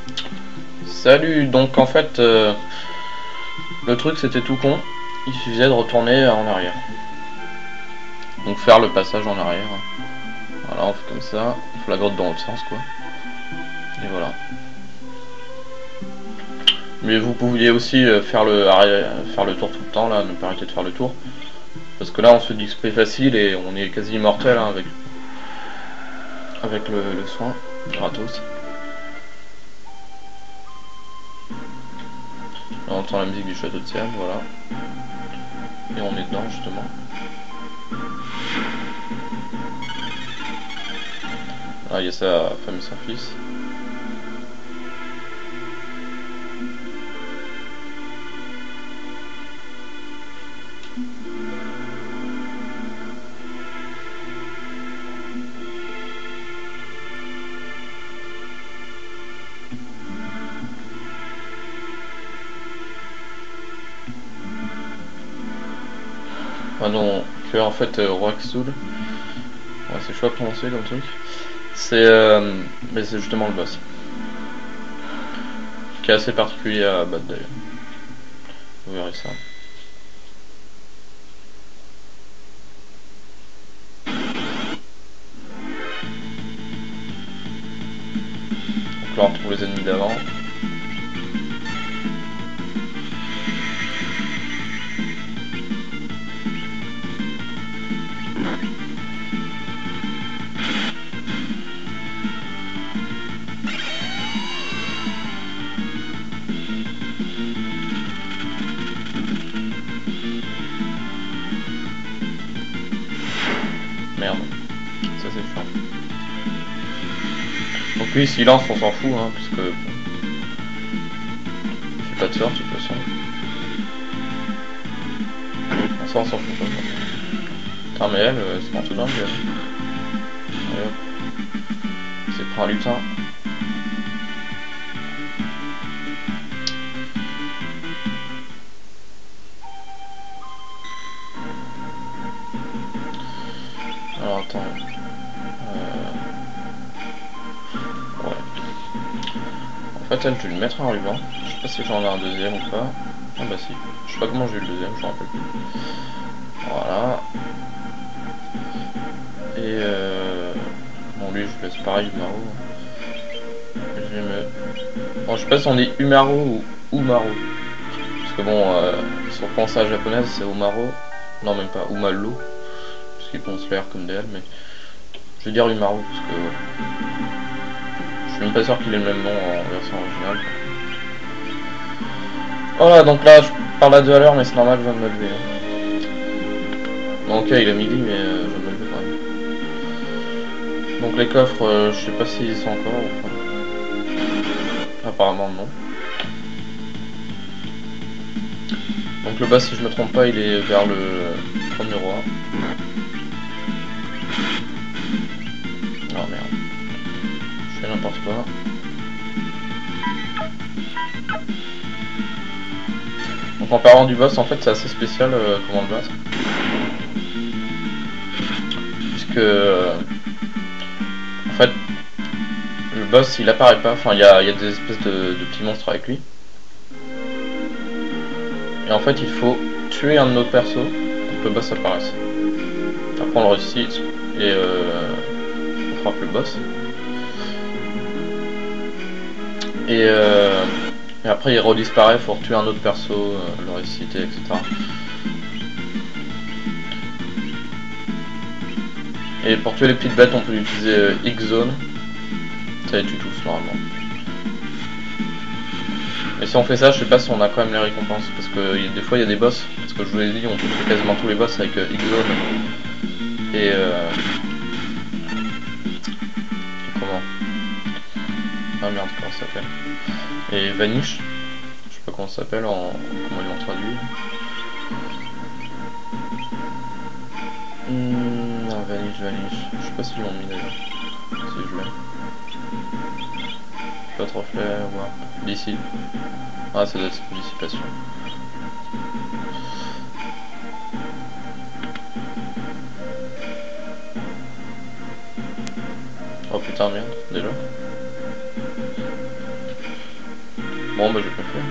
Salut, donc en fait, le truc c'était tout con, il suffisait de retourner en arrière. Donc faire le passage en arrière. Voilà, on fait comme ça, on fait la grotte dans l'autre sens quoi. Et voilà. Mais vous pouviez aussi faire le tour tout le temps là, ne pas arrêter de faire le tour. Parce que là on se fait du XP facile et on est quasi immortel hein, avec le soin gratos. Là, on entend la musique du château de Sienne, voilà. Et on est dedans justement. Là il y a sa femme et son fils. Ah non, que en fait Roaxul, ouais, c'est chaud à prononcer comme truc. Mais c'est justement le boss. Qui est assez particulier à battre d'ailleurs. Vous verrez ça. Donc là on retrouve les ennemis d'avant. Merde, ça c'est chiant. Donc lui s'il lance on s'en fout hein, parce que bon, il fait pas de sort de toute façon. Ça on s'en fout pas. Putain mais elle, c'est un tout dingue elle. Allez hop. C'est pris un lutin. Alors attends. Ouais. En fait elle je vais le mettre en ruban. Je sais pas si j'en ai un deuxième ou pas. Ah bah si. Je sais pas comment j'ai eu le deuxième, je m'en rappelle plus. Voilà. Et bon lui je laisse pareil Umaro. Je vais me... Bon je sais pas si on dit Umaro ou Umaro. Parce que bon si on pense à la japonaise c'est Umaro. Non même pas Umalo. Parce qu'ils pensent l'air comme des L mais... Je vais dire Umaro parce que... Je suis même pas sûr qu'il ait le même nom en version originale. Voilà donc là je parle à 2 à l'heure mais c'est normal je viens de me lever. Hein. Bon ok il est midi mais je viens de me lever quand même. Donc les coffres je sais pas s'ils sont encore ou pas. Apparemment non. Donc le bas si je me trompe pas il est vers le premier roi. Oh merde. Je fais n'importe quoi. Donc en parlant du boss en fait c'est assez spécial comment le battre. Puisque en fait le boss il apparaît pas, enfin il y a des espèces de petits monstres avec lui. Et en fait il faut tuer un de nos persos pour que le boss apparaisse. Après on le réussit et on frappe le boss. Et après il redisparaît, faut tuer un autre perso, le ressusciter, etc. Et pour tuer les petites bêtes on peut utiliser X-Zone. Ça les tue tous normalement. Et si on fait ça, je sais pas si on a quand même les récompenses, parce que des fois il y a des boss, parce que je vous l'ai dit, on peut faire quasiment tous les boss avec X-Zone. Et comment? Ah merde, comment ça s'appelle? Et Vanish, je sais pas comment ça s'appelle, comment ils l'ont traduit. Non, Vanish, je sais pas s'ils l'ont mis d'ailleurs, si je l'ai. Pas trop fait, voir. D'ici. Ah, ça doit être dissipation. Oh putain, merde, déjà. Bon bah je vais pas faire.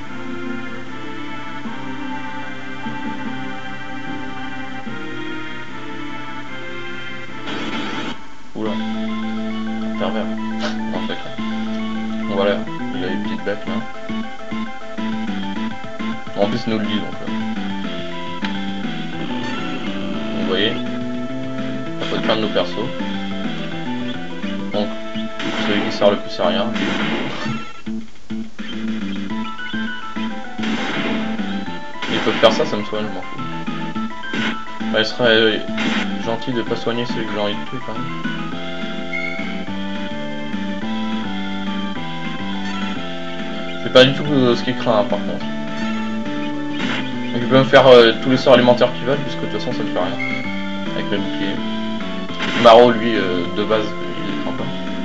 Oula. Pervers. En fait. Bon voilà, il a une petite bête là. En plus il nous le dit donc. Vous voyez, on peut plein de nos persos. Donc, celui qui sert le plus à rien. Ils peuvent faire ça, ça me soigne, je m'en fous. Bah, il serait gentil de pas soigner celui que j'ai envie de tuer quand même. C'est pas du tout ce qu'il craint par contre. Donc, ils peuvent me faire tous les sorts alimentaires qu'ils veulent, puisque de toute façon ça ne fait rien. Avec le bouclier. Maro, lui, de base, il est craint pas.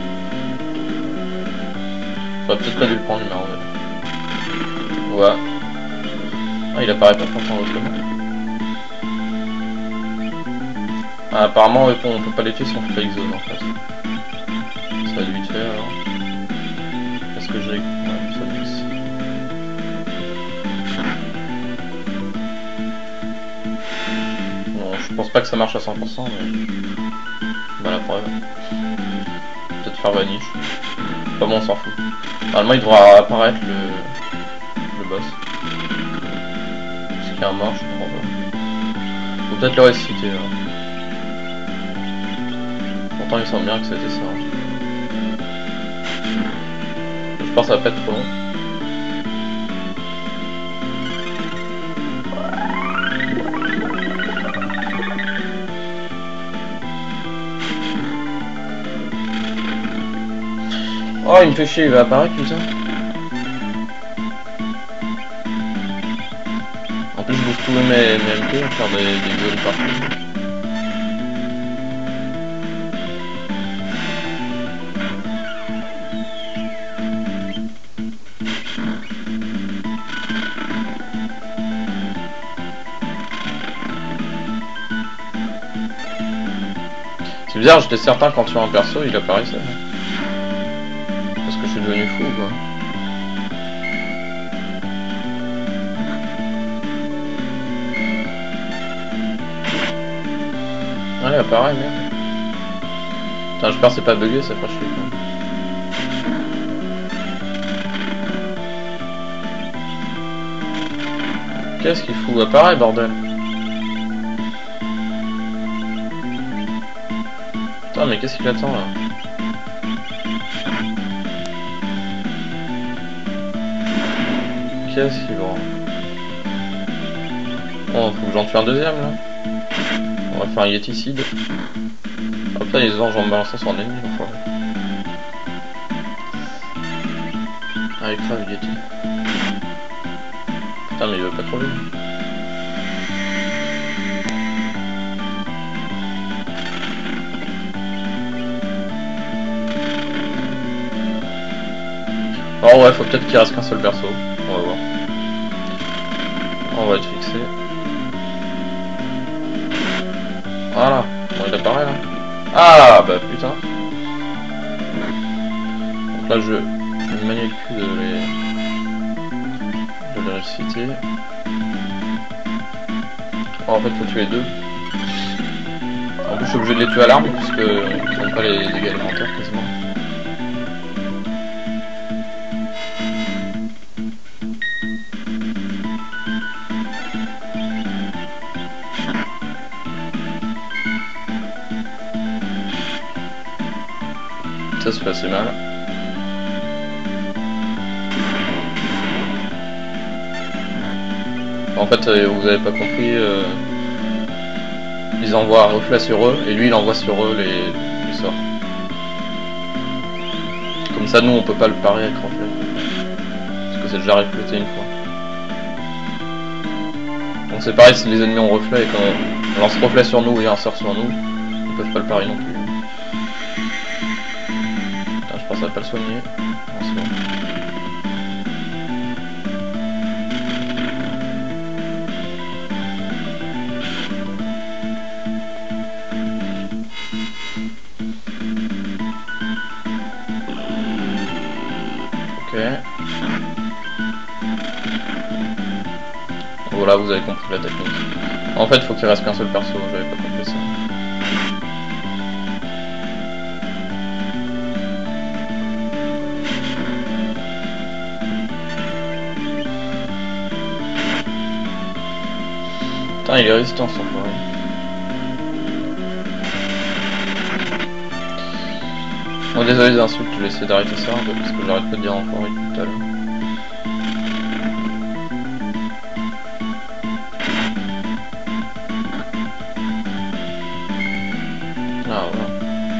J'aurais peut-être pas dû le prendre, Maro. Ouais. Ah, il apparaît pas pourtant autrement. Ah, apparemment, on peut pas les tuer si on fait exode en fait. Ça va vite fait alors. Est-ce que j'ai. Ouais, ça glisse. Bon, je pense pas que ça marche à 100%, mais. Bah, la preuve. Peut-être faire vanish. Pas bon, on s'en fout. Normalement, il devra apparaître le boss. Est-ce qu'il y a un mort, je comprends pas. Faut peut-être le ressusciter là. Pourtant il semble bien que c'était ça. Je pense que ça va pas être trop long. Oh, il me fait chier, il va apparaître putain. En plus je bouffe tous mes MP pour faire des zones partout. C'est bizarre, j'étais certain quand tu as un perso, il apparaissait. Parce que je suis devenu fou quoi. Ouais, il apparaît, merde. Putain, j'espère que c'est pas bugué, ça fera chier quoi. Qu'est-ce qu'il fout? Apparaît, bordel. Putain, mais qu'est-ce qu'il attend là? Qu'est-ce qu'il branle? Oh, faut que j'en tue un deuxième là. On va faire un Yeticide. Oh putain, les anges en me balançant sur un ennemi, l'enfoiré. Ah, il crève le Yeti. Putain, mais il veut pas trop vite. Oh ouais, faut peut-être qu'il reste qu'un seul perso. On va voir. On va être fixé. Voilà. Bon, il apparaît là. Ah bah putain. Donc là je me manie le cul de les ressusciter. Oh, en fait faut tuer deux. En plus je suis obligé de les tuer à l'arme puisque ils n'ont pas les dégâts élémentaires quasiment. Ça se fait assez mal. En fait, vous avez pas compris, ils envoient un reflet sur eux, et lui il envoie sur eux les sorts. Comme ça, nous on peut pas le parer avec reflet. Parce que c'est déjà reflété une fois. Donc c'est pareil, si les ennemis ont reflet et qu'on lance reflet sur nous et un sort sur nous, ils peuvent pas le parer non plus. Putain, je pense à pas le soigner. Non, c'est bon. Ok. Voilà, vous avez compris la technique. En fait, faut qu'il reste qu'un seul perso, j'avais pas compris ça. Putain, il est résistant son forêt. Bon, désolé des insultes, je vais essayer d'arrêter ça un peu parce que j'arrête pas de dire en forêt tout à l'heure. Ah voilà.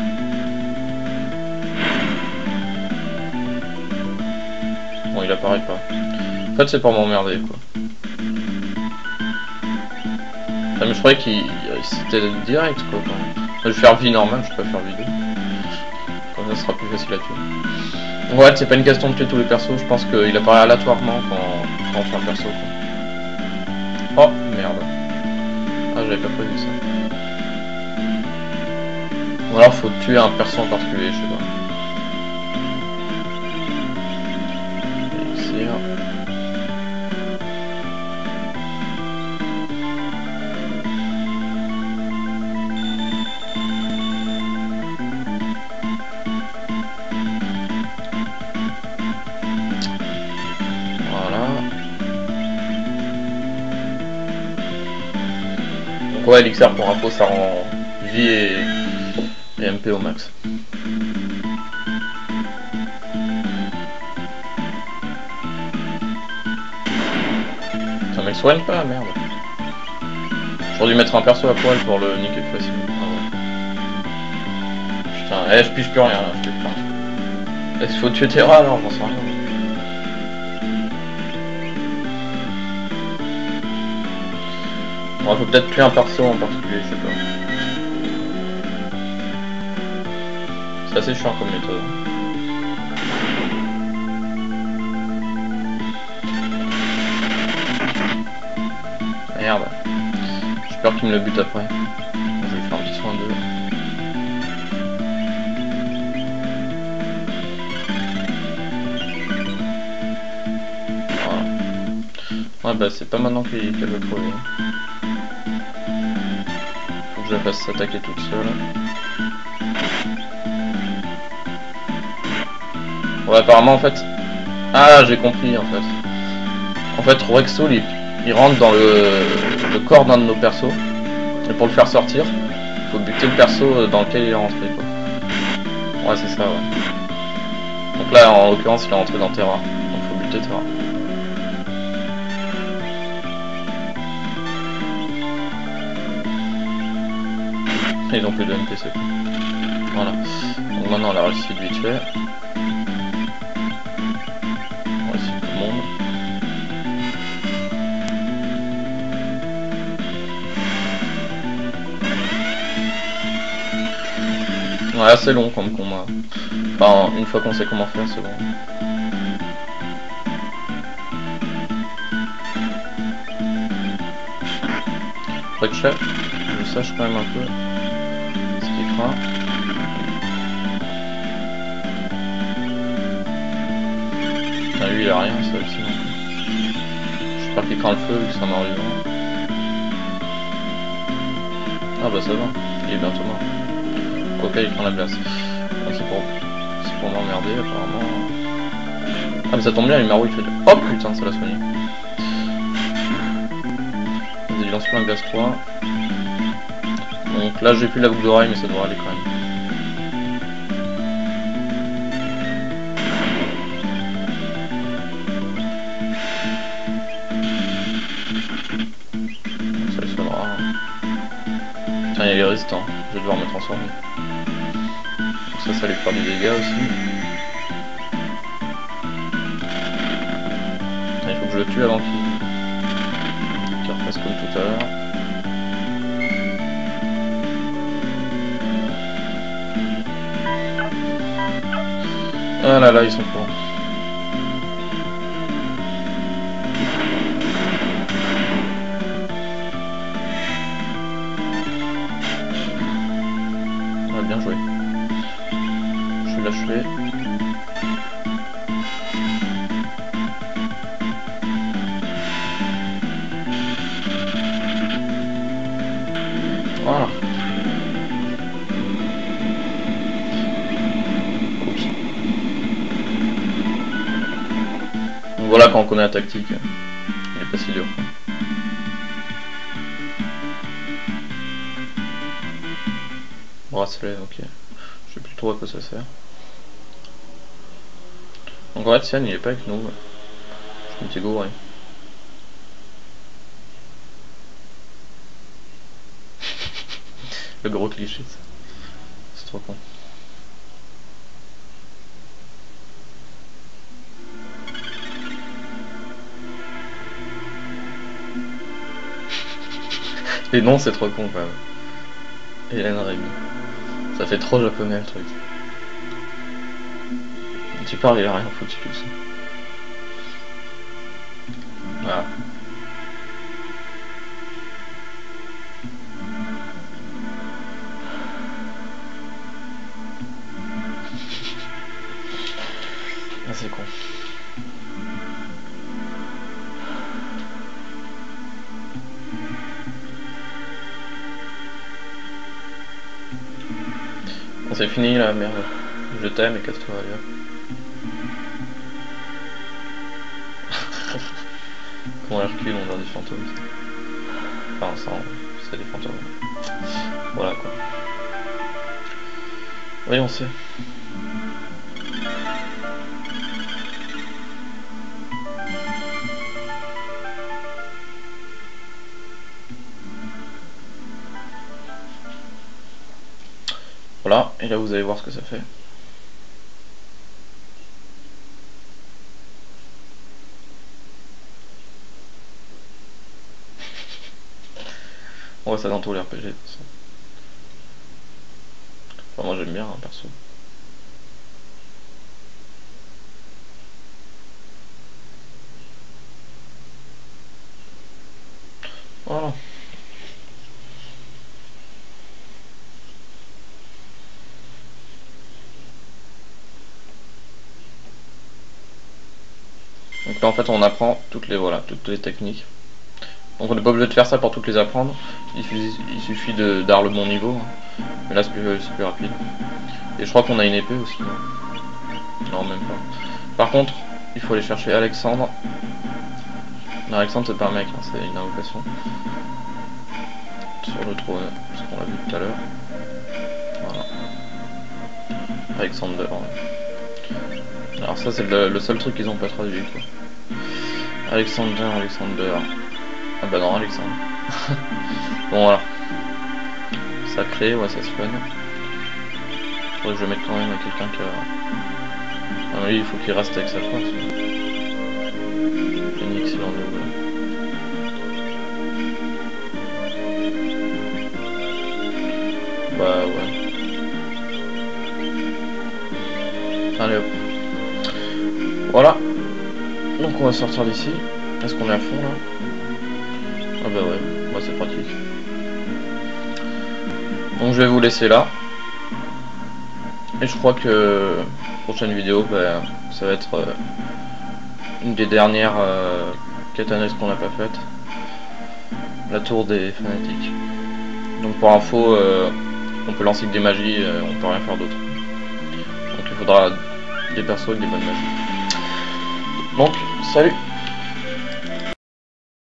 Bon, il apparaît pas. En fait, c'est pour m'emmerder quoi. Ah, mais je croyais qu'il c'était direct quoi. Je vais faire vie normale, je peux faire vie 2. Comme ça sera plus facile à tuer. Ouais, c'est pas une question de tuer tous les persos, je pense qu'il apparaît aléatoirement quand on fait un perso quoi. Oh merde. Ah, j'avais pas prévu ça. Ou alors faut tuer un perso en particulier, je sais pas. Elixir. Ouais, Elixir pour info, ça rend vie et MP au max. Ça me soigne pas, merde. J'aurais dû mettre un perso à poil pour le niquer plus facile. Ah ouais. Putain, je pige plus rien là, je pige plus rien. Est-ce qu'il faut tuer Terra alors? J'en sais rien. Bon, il faut peut-être tuer un perso en particulier, je sais pas. C'est assez chiant comme méthode. Merde. J'ai peur qu'il me le bute après. Je vais faire un petit soin d'eux. Voilà. Ouais bah c'est pas maintenant qu'elle va crever. Faut que je la fasse s'attaquer toute seule. Ouais apparemment en fait... Ah j'ai compris en fait. En fait Rexo il rentre dans le corps d'un de nos persos. Et pour le faire sortir, il faut buter le perso dans lequel il est rentré quoi. Ouais c'est ça ouais. Donc là en l'occurrence il est rentré dans Terra. Donc il faut buter Terra. Ils ont plus de NPC. Voilà. Donc maintenant on a réussi de vite fait. On réussit tout le monde. Ouais, c'est long comme combat. Enfin, une fois qu'on sait comment faire, c'est bon. Faudrait que je sache quand même un peu ce qu'il fera. Ah, lui il a rien, ça aussi non plus. J'espère qu'il craint le feu vu que c'est un mort vivant. Ah bah ça va, il est bientôt mort. Ok, il prend la glace. C'est pour m'emmerder apparemment. Ah mais ça tombe bien, Imaru il fait de... Oh putain, ça l'a soigné. Vas-y, lance plein de glace 3. Donc là j'ai plus la boucle d'oreille mais ça devrait aller quand même. Donc ça le soignera. Tiens, il est résistant, je vais devoir me transformer. Donc ça lui fera des dégâts aussi. Il faut que je le tue avant qu'il refasse comme tout à l'heure. Ah là là, ils sont forts. Ah, bien joué. Je suis lâché. voilà, quand on connaît la tactique, il est pas si dur. Bracelet, ok. Je sais plus trop à quoi ça sert. Donc en fait, Sian il est pas avec nous. Je m'étais gouré. Le gros cliché, ça. C'est trop con. Et non, c'est trop con quand même. Hélène Rémy. Ça fait trop japonais le truc. Tu parles, il a rien foutu que ça. Voilà. Ah, c'est con. Bon, c'est fini la merde. Je t'aime et casse-toi ailleurs. Comment Hercule on dirait des fantômes. Enfin ça c'est des fantômes. Voilà quoi. Oui on sait. Voilà, et là vous allez voir ce que ça fait. On voit ça dans tous les RPG de toute façon. Enfin, moi j'aime bien hein, perso. Voilà. Donc là en fait on apprend toutes les techniques. Donc on n'est pas obligé de faire ça pour toutes les apprendre. Il suffit d'avoir le bon niveau. Mais là c'est plus rapide. Et je crois qu'on a une épée aussi. Non même pas. Par contre, il faut aller chercher Alexandre. Non, Alexandre c'est pas un mec, hein, c'est une invocation. Sur le trône, parce qu'on l'a vu tout à l'heure. Voilà. Alexander. Ouais. Alors ça c'est le seul truc qu'ils ont pas traduit quoi. Alexander. Ah bah non, Alexandre. Bon voilà. Sacré, ouais ça se fun. Faudrait que je mette quand même à quelqu'un qui a... Ah mais lui il faut qu'il reste avec sa force. Phoenix il en est où là? Bah ouais. Allez hop. Voilà. Donc on va sortir d'ici. Est-ce qu'on est à fond là? Ah bah ouais, moi c'est pratique. Donc je vais vous laisser là. Et je crois que prochaine vidéo, bah, ça va être une des dernières quêtes annexes qu'on n'a pas faites. La tour des fanatiques. Donc pour info, on peut lancer que des magies, on peut rien faire d'autre. Donc il faudra des persos avec des bonnes magies. Donc, salut!